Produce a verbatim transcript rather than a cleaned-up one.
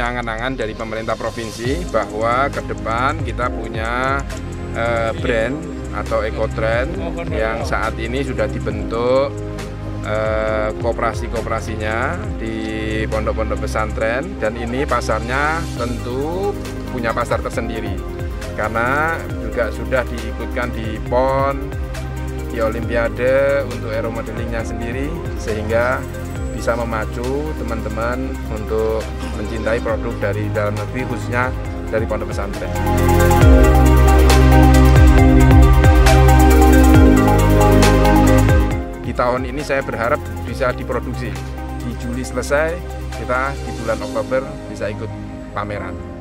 angan-angan dari pemerintah provinsi bahwa ke depan kita punya uh, brand atau ekotrend yang saat ini sudah dibentuk uh, koperasi-koperasinya di pondok-pondok pesantren, dan ini pasarnya tentu punya pasar tersendiri karena juga sudah diikutkan di P O N, di Olimpiade untuk aeromodelingnya sendiri, sehingga bisa memacu teman-teman untuk mencintai produk dari dalam negeri, khususnya dari pondok pesantren. Di tahun ini saya berharap bisa diproduksi. Di Juli selesai, kita di bulan Oktober bisa ikut pameran.